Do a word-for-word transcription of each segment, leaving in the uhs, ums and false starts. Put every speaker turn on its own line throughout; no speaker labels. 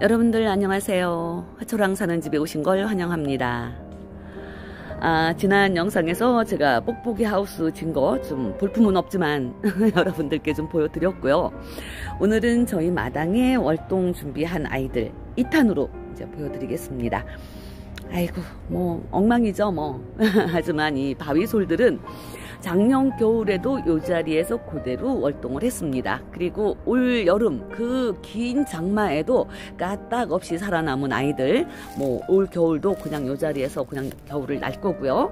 여러분들 안녕하세요. 화초랑 사는 집에 오신 걸 환영합니다. 아, 지난 영상에서 제가 뽁뽁이 하우스 진 거 좀 볼품은 없지만 여러분들께 좀 보여드렸고요. 오늘은 저희 마당에 월동 준비한 아이들 이 탄으로 이제 보여드리겠습니다. 아이고 뭐 엉망이죠 뭐. 하지만 이 바위솔들은 작년 겨울에도 이 자리에서 그대로 월동을 했습니다. 그리고 올 여름 그 긴 장마에도 까딱없이 살아남은 아이들, 뭐 올 겨울도 그냥 이 자리에서 그냥 겨울을 날 거고요.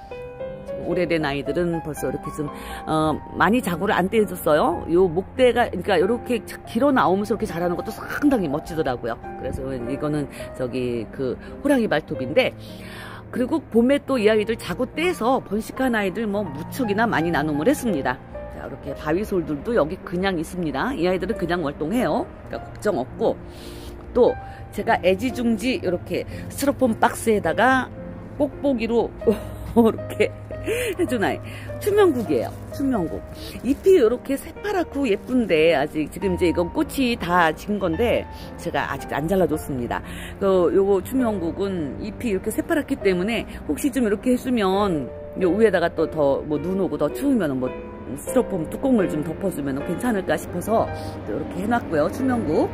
오래된 아이들은 벌써 이렇게 좀 어, 많이 자구를 안 떼줬어요. 요 목대가 그러니까 이렇게 길어 나오면서 이렇게 자라는 것도 상당히 멋지더라고요. 그래서 이거는 저기 그 호랑이 발톱인데, 그리고 봄에 또 이 아이들 자구 떼서 번식한 아이들 뭐 무척이나 많이 나눔을 했습니다. 자, 이렇게 바위솔들도 여기 그냥 있습니다. 이 아이들은 그냥 월동해요. 그러니까 걱정 없고, 또 제가 애지중지 이렇게 스티로폼 박스에다가 뽁뽁이로 이렇게 해준 아이 춘명국이에요. 춘명국 잎이 이렇게 새파랗고 예쁜데, 아직 지금 이제 이건 꽃이 다 진 건데 제가 아직 안 잘라줬습니다. 그 요거 춘명국은 잎이 이렇게 새파랗기 때문에 혹시 좀 이렇게 해주면 요 위에다가 또 더 뭐 눈 오고 더 추우면 뭐 스티로폼 뚜껑을 좀 덮어주면 괜찮을까 싶어서 또 이렇게 해놨고요. 춘명국.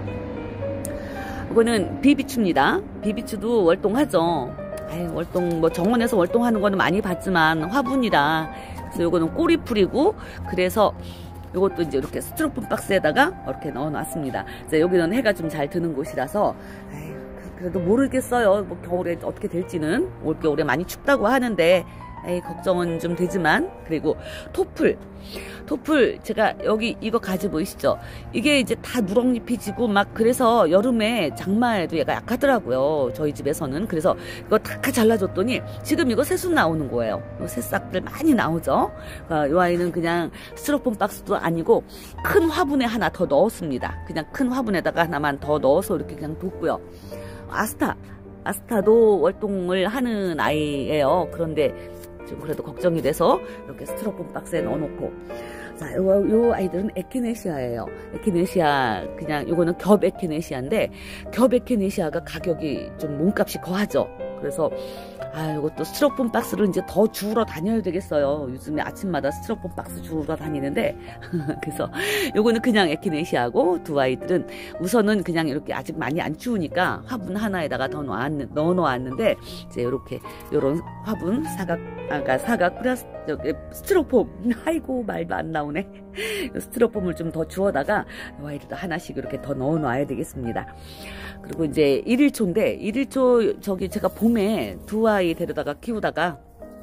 이거는 비비추입니다. 비비추도 월동하죠. 아유, 월동 뭐 정원에서 월동하는 거는 많이 봤지만 화분이라, 그래서 요거는 꼬리풀이고, 그래서 요것도 이제 이렇게 스티로폼 박스에다가 이렇게 넣어놨습니다. 이제 여기는 해가 좀 잘 드는 곳이라서 아유, 그래도 모르겠어요. 뭐 겨울에 어떻게 될지는. 올 겨울에 많이 춥다고 하는데 에이, 걱정은 좀 되지만. 그리고 토플 토플 제가 여기 이거 가지 보이시죠? 이게 이제 다 누렁잎이 지고 막, 그래서 여름에 장마에도 얘가 약하더라고요, 저희 집에서는. 그래서 이거 다 잘라줬더니 지금 이거 새순 나오는 거예요. 이 새싹들 많이 나오죠. 이 아이는 그냥 스티로폼 박스도 아니고 큰 화분에 하나 더 넣었습니다. 그냥 큰 화분에다가 하나만 더 넣어서 이렇게 그냥 뒀고요. 아스타 아스타도 월동을 하는 아이예요. 그런데 좀 그래도 걱정이 돼서 이렇게 스티로폼 박스에 넣어놓고. 자, 요, 요 아이들은 에키네시아예요. 에키네시아, 그냥 요거는 겹 에키네시아인데, 겹 에키네시아가 가격이 좀 몸값이 거하죠. 그래서 아, 이것도 스티로폼 박스를 이제 더 주우러 다녀야 되겠어요. 요즘에 아침마다 스티로폼 박스 주우러 다니는데 그래서 요거는 그냥 에키네시아고, 두 아이들은 우선은 그냥 이렇게 아직 많이 안 추우니까 화분 하나에다가 더 넣어놨는, 넣어 놓았는데, 이제 이렇게 요런 화분 사각, 아까 사각 플라스 저기 스티로폼, 아이고 말도 안 나오네. 스티로폼을 좀 더 주워다가 요 아이들도 하나씩 이렇게 더 넣어 놔야 되겠습니다. 그리고 이제 일일초인데, 일일초 저기 제가 봄에 두 아이 데려다가 키우다가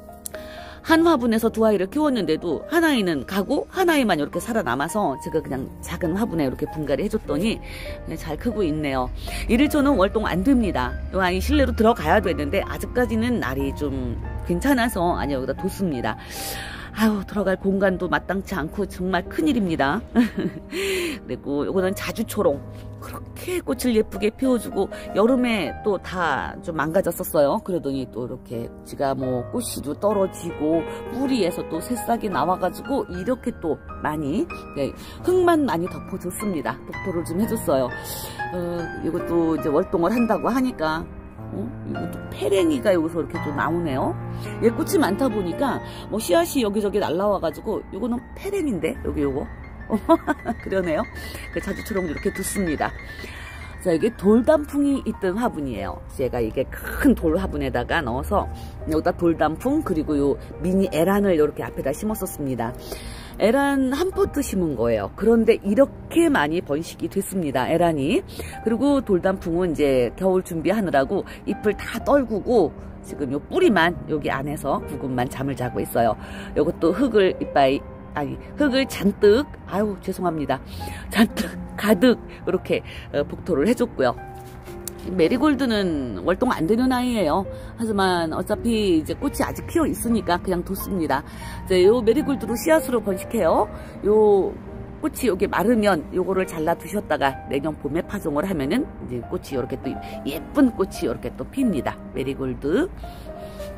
한 화분에서 두 아이를 키웠는데도 한 아이는 가고 한 아이만 이렇게 살아남아서 제가 그냥 작은 화분에 이렇게 분갈이 해줬더니 잘 크고 있네요. 일일초는 월동 안 됩니다. 이 아이 실내로 들어가야 되는데 아직까지는 날이 좀 괜찮아서 아니 여기다 뒀습니다. 아유, 들어갈 공간도 마땅치 않고 정말 큰일입니다. 그리고 요거는 자주초롱. 그렇게 꽃을 예쁘게 피워주고 여름에 또 다 좀 망가졌었어요. 그러더니 또 이렇게 지가 뭐 꽃씨도 떨어지고 뿌리에서 또 새싹이 나와가지고 이렇게 또 많이, 네, 흙만 많이 덮어줬습니다. 독토를 좀 해줬어요. 어, 이것도 이제 월동을 한다고 하니까 어? 이것도 페랭이가 여기서 이렇게 또 나오네요. 얘 꽃이 많다 보니까 뭐 씨앗이 여기저기 날라와가지고 요거는 페랭인데 여기 요거 그러네요. 그 자주초롱 이렇게 두습니다. 자, 이게 돌단풍이 있던 화분이에요. 제가 이게 큰 돌 화분에다가 넣어서 여기다 돌단풍, 그리고 요 미니 에란을 이렇게 앞에다 심었었습니다. 에란 한 포트 심은 거예요. 그런데 이렇게 많이 번식이 됐습니다, 에란이. 그리고 돌단풍은 이제 겨울 준비하느라고 잎을 다 떨구고 지금 요 뿌리만 여기 안에서 부근만 잠을 자고 있어요. 요것도 흙을 이빨 아니 흙을 잔뜩, 아유 죄송합니다, 잔뜩 가득 이렇게 복토를 해줬고요. 메리골드는 월동 안 되는 아이예요. 하지만 어차피 이제 꽃이 아직 피어 있으니까 그냥 뒀습니다. 이제 요 메리골드로 씨앗으로 번식해요. 요 꽃이 여기 마르면 요거를 잘라 두셨다가 내년 봄에 파종을 하면은 이제 꽃이 이렇게 또 예쁜 꽃이 이렇게 또 핍니다. 메리골드.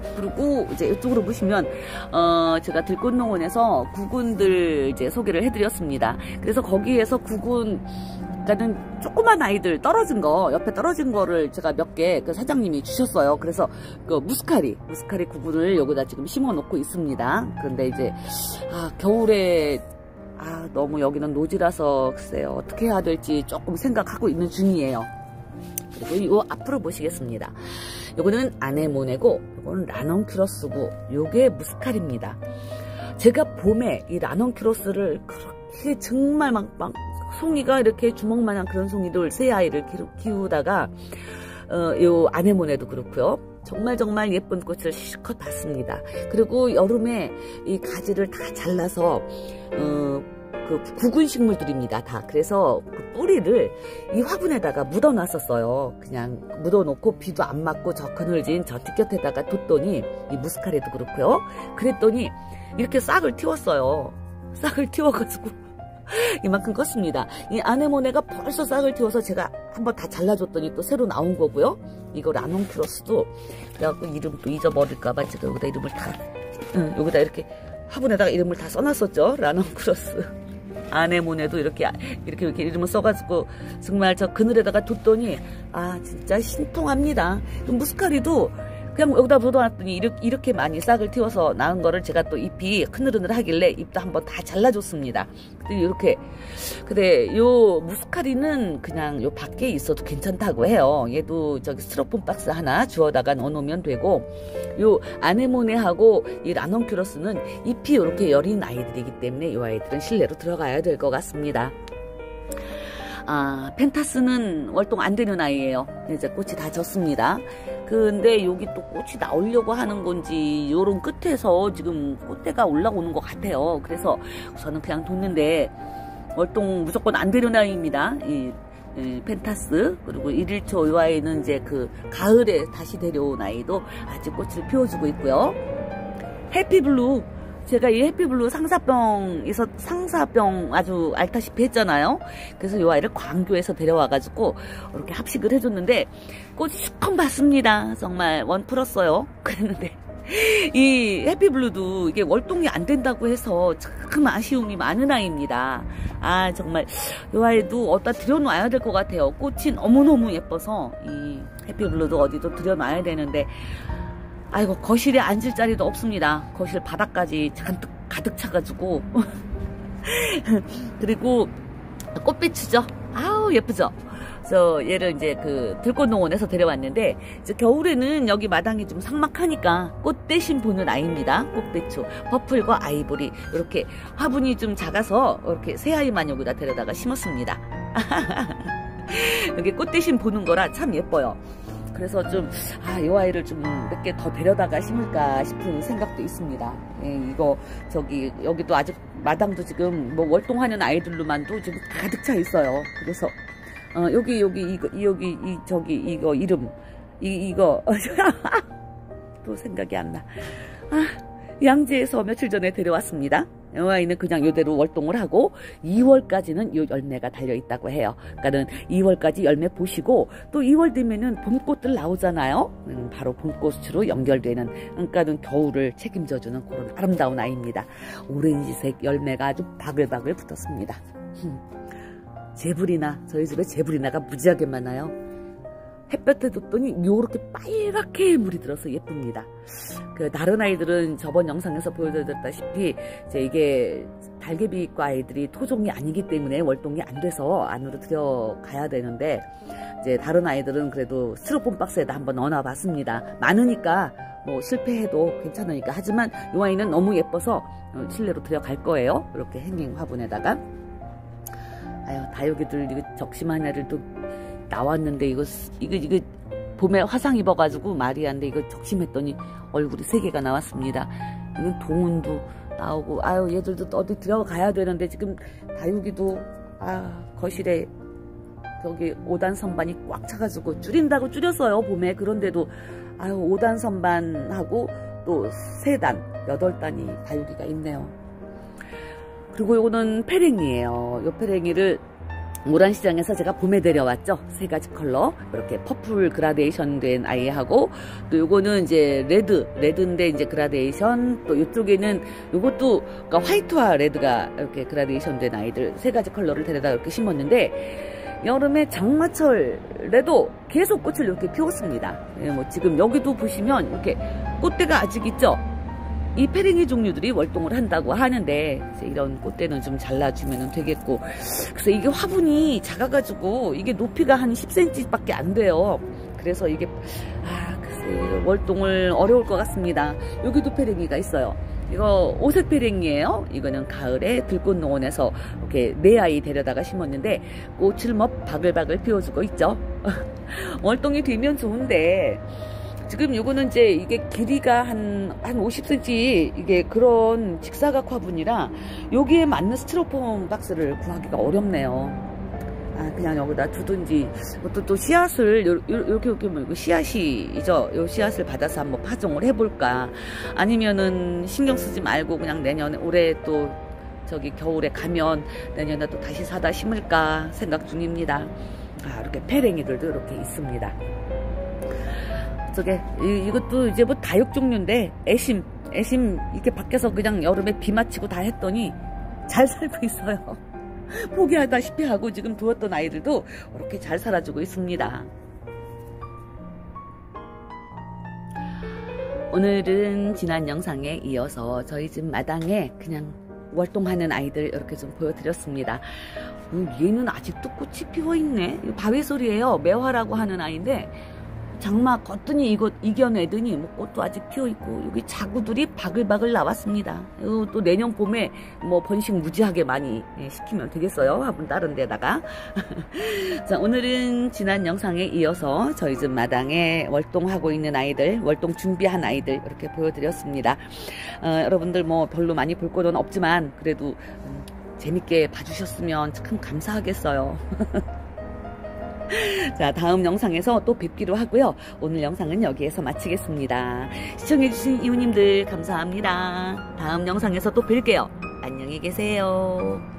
그리고 이제 이쪽으로 보시면 어 제가 들꽃농원에서 구근들 이제 소개를 해드렸습니다. 그래서 거기에서 구근 그러니까는 조그만 아이들 떨어진 거 옆에 떨어진 거를 제가 몇 개 그 사장님이 주셨어요. 그래서 그 무스카리 무스카리 구근을 여기다 지금 심어 놓고 있습니다. 그런데 이제 아 겨울에 아 너무 여기는 노지라서 글쎄요 어떻게 해야 될지 조금 생각하고 있는 중이에요. 그리고 요 앞으로 보시겠습니다. 요거는 아네모네고 요거는 라넌큐러스고 요게 무스칼입니다. 제가 봄에 이 라넌큐러스를 그렇게 정말 막, 막 송이가 이렇게 주먹만한 그런 송이들 새 아이를 키우다가 어, 요 아네모네도 그렇고요. 정말 정말 예쁜 꽃을 실컷 봤습니다. 그리고 여름에 이 가지를 다 잘라서 어, 그 구근 식물들입니다. 다. 그래서 그 뿌리를 이 화분에다가 묻어 놨었어요. 그냥 묻어 놓고 비도 안 맞고 저 그늘진 저 뒷곁에다가 뒀더니 이 무스카레도 그렇고요. 그랬더니 이렇게 싹을 틔웠어요. 싹을 틔워가지고 이만큼 컸습니다. 이 아네모네가 벌써 싹을 틔워서 제가 한번 다 잘라줬더니 또 새로 나온 거고요. 이거 라논큐러스도 그래갖고 이름 또 잊어버릴까봐 제가 여기다 이름을 다 응, 여기다 이렇게 화분에다가 이름을 다 써놨었죠. 라논큐러스. 아네모네도 이렇게 이렇게 이렇게 이름을 써가지고 정말 저 그늘에다가 뒀더니 아 진짜 신통합니다. 무스카리도 그냥 여기다 묻어놨더니 이렇게, 이렇게 많이 싹을 틔워서 나온 거를 제가 또 잎이 흐느흐느하길래 잎도 한번 다 잘라줬습니다. 근데 이렇게 근데 요 무스카리는 그냥 요 밖에 있어도 괜찮다고 해요. 얘도 저기 스티로폼 박스 하나 주워다가 넣어놓으면 되고 요 아네모네하고 이 라논큐러스는 잎이 이렇게 여린 아이들이기 때문에 이 아이들은 실내로 들어가야 될 것 같습니다. 아, 펜타스는 월동 안 되는 아이예요. 이제 꽃이 다 졌습니다. 근데 여기 또 꽃이 나오려고 하는 건지 요런 끝에서 지금 꽃대가 올라오는 것 같아요. 그래서 저는 그냥 뒀는데 월동 무조건 안 되는 아이입니다. 이, 이 펜타스 그리고 일일초 이 아이는 이제 그 가을에 다시 데려온 아이도 아직 꽃을 피워주고 있고요. 해피블루 제가 이 해피블루 상사병에서 상사병 아주 앓다시피 했잖아요. 그래서 이 아이를 광교에서 데려와가지고 이렇게 합식을 해줬는데 꽃이 시커 봤습니다. 정말 원 풀었어요. 그랬는데 이 해피블루도 이게 월동이 안 된다고 해서 참 아쉬움이 많은 아이입니다. 아 정말 이 아이도 어디다 들여놔야 될 것 같아요. 꽃이 너무너무 예뻐서 이 해피블루도 어디도 들여놔야 되는데 아이고 거실에 앉을 자리도 없습니다. 거실 바닥까지 잔뜩 가득 차가지고 그리고 꽃배추죠. 아우 예쁘죠. 저 얘를 이제 그 들꽃농원에서 데려왔는데 이제 겨울에는 여기 마당이 좀 삭막하니까 꽃 대신 보는 아이입니다. 꽃배추, 퍼플과 아이보리 이렇게 화분이 좀 작아서 이렇게 새 아이만 여기다 데려다가 심었습니다. 여기 꽃 대신 보는 거라 참 예뻐요. 그래서 좀, 아, 이 아이를 좀 몇 개 더 데려다가 심을까 싶은 생각도 있습니다. 예, 이거, 저기, 여기도 아직 마당도 지금 뭐 월동하는 아이들로만도 지금 가득 차 있어요. 그래서, 어, 여기, 여기, 이거, 여기, 이, 저기, 이거, 이름, 이, 이거, 또 생각이 안 나. 아, 양재에서 며칠 전에 데려왔습니다. 이 아이는 그냥 이대로 월동을 하고 이월까지는 이 열매가 달려있다고 해요. 그러니까는 이월까지 열매 보시고 또 이월 되면은 봄꽃들 나오잖아요. 음, 바로 봄꽃으로 연결되는 그러니까는 겨울을 책임져주는 그런 아름다운 아이입니다. 오렌지색 열매가 아주 바글바글 붙었습니다. 제브리나 저희 집에 제브리나가 무지하게 많아요. 햇볕에 뒀더니 요렇게 빨갛게 물이 들어서 예쁩니다. 그 다른 아이들은 저번 영상에서 보여드렸다시피 이제 이게 달개비과 아이들이 토종이 아니기 때문에 월동이 안 돼서 안으로 들어가야 되는데 이제 다른 아이들은 그래도 스티로폼 박스에다 한번 넣어놔 봤습니다. 많으니까 뭐 실패해도 괜찮으니까. 하지만 이 아이는 너무 예뻐서 실내로 들어갈 거예요. 이렇게 행잉 화분에다가. 아유 다육이들 이거 적심한 애들도 나왔는데 이거 이거 이거 봄에 화상 입어가지고 말이 안 돼. 이거 적심했더니 얼굴이 세 개가 나왔습니다. 이건 동운도 나오고 아유 얘들도 어디 들어가야 되는데 지금 다육이도 아 거실에 저기 오 단 선반이 꽉 차가지고 줄인다고 줄였어요 봄에. 그런데도 아유 오 단 선반하고 또 세 단 여덟 단이 다육이가 있네요. 그리고 요거는 페랭이에요. 요 페랭이를 모란시장에서 제가 봄에 데려왔죠. 세 가지 컬러. 이렇게 퍼플 그라데이션 된 아이하고, 또 요거는 이제 레드, 레드인데 이제 그라데이션, 또 이쪽에는 요것도, 그러니까 화이트와 레드가 이렇게 그라데이션 된 아이들 세 가지 컬러를 데려다 이렇게 심었는데, 여름에 장마철에도 계속 꽃을 이렇게 피웠습니다. 예, 뭐 지금 여기도 보시면 이렇게 꽃대가 아직 있죠. 이 페랭이 종류들이 월동을 한다고 하는데 이제 이런 꽃대는 좀 잘라주면 되겠고, 그래서 이게 화분이 작아가지고 이게 높이가 한 십 센티미터 밖에 안 돼요. 그래서 이게 아 글쎄 월동을 어려울 것 같습니다. 여기도 페랭이가 있어요. 이거 오색 페랭이에요. 이거는 가을에 들꽃농원에서 이렇게 네 아이 데려다가 심었는데 꽃을 뭐 바글바글 피워주고 있죠. 월동이 되면 좋은데 지금 요거는 이제 이게 길이가 한, 한 오십 센티미터 이게 그런 직사각 화분이라 여기에 맞는 스티로폼 박스를 구하기가 어렵네요. 아, 그냥 여기다 두든지, 또, 또 씨앗을, 요, 요, 요렇게, 요렇게, 뭐, 씨앗이죠. 요 씨앗을 받아서 한번 파종을 해볼까. 아니면은 신경 쓰지 말고 그냥 내년에, 올해 또, 저기 겨울에 가면 내년에 또 다시 사다 심을까 생각 중입니다. 아, 이렇게 페랭이들도 이렇게 있습니다. 저게 이, 이것도 이제 뭐 다육 종류인데 애심 애심 이렇게 밖에서 그냥 여름에 비 맞히고 다 했더니 잘 살고 있어요. 포기하다시피 하고 지금 두었던 아이들도 이렇게 잘 살아주고 있습니다. 오늘은 지난 영상에 이어서 저희 집 마당에 그냥 월동하는 아이들 이렇게 좀 보여드렸습니다. 음, 얘는 아직도 꽃이 피어있네. 바위솔이에요. 매화라고 하는 아이인데 장마 걷더니 이거 이겨내더니 뭐 꽃도 아직 피어있고 여기 자구들이 바글바글 나왔습니다. 또 내년 봄에 뭐 번식 무지하게 많이 시키면 되겠어요. 화분 다른 데다가. 자, 오늘은 지난 영상에 이어서 저희 집 마당에 월동하고 있는 아이들, 월동 준비한 아이들 이렇게 보여드렸습니다. 어, 여러분들 뭐 별로 많이 볼 거는 없지만 그래도 음, 재밌게 봐주셨으면 참 감사하겠어요. 자, 다음 영상에서 또 뵙기로 하고요. 오늘 영상은 여기에서 마치겠습니다. 시청해주신 이웃님들 감사합니다. 다음 영상에서 또 뵐게요. 안녕히 계세요.